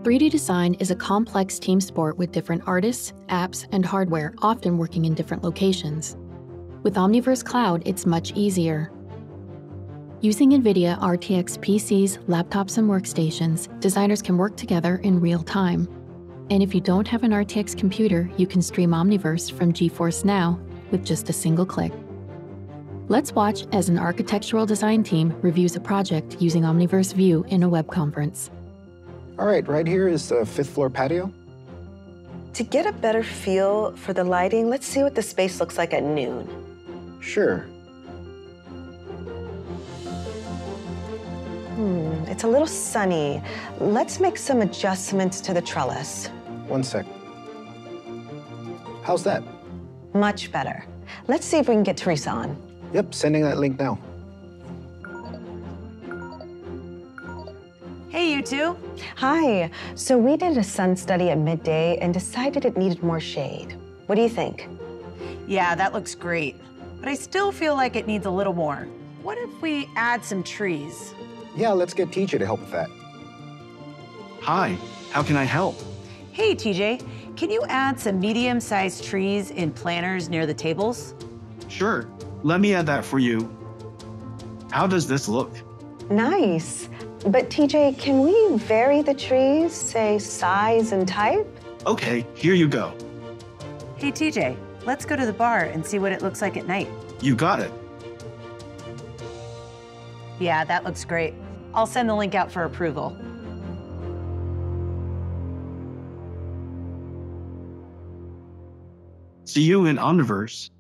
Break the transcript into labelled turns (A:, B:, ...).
A: 3D design is a complex team sport with different artists, apps, and hardware often working in different locations. With Omniverse Cloud, it's much easier. Using NVIDIA RTX PCs, laptops, and workstations, designers can work together in real time. And if you don't have an RTX computer, you can stream Omniverse from GeForce NOW with just a single click. Let's watch as an architectural design team reviews a project using Omniverse View in a web conference.
B: All right, right here is the 5th floor patio.
C: To get a better feel for the lighting, let's see what the space looks like at noon.
B: Sure.
C: It's a little sunny. Let's make some adjustments to the trellis.
B: One sec. How's that?
C: Much better. Let's see if we can get Teresa on.
B: Yep, sending that link now.
D: Hey, you two.
C: Hi. So we did a sun study at midday and decided it needed more shade. What do you think?
D: Yeah, that looks great. But I still feel like it needs a little more. What if we add some trees?
B: Yeah, let's get TJ to help with that.
E: Hi, how can I help?
D: Hey, TJ, can you add some medium-sized trees in planters near the tables?
E: Sure, let me add that for you. How does this look?
C: Nice. But TJ, can we vary the trees, say size and type?
E: Okay, here you go.
D: Hey, TJ, let's go to the bar and see what it looks like at night.
E: You got it.
D: Yeah, that looks great. I'll send the link out for approval.
E: See you in Omniverse.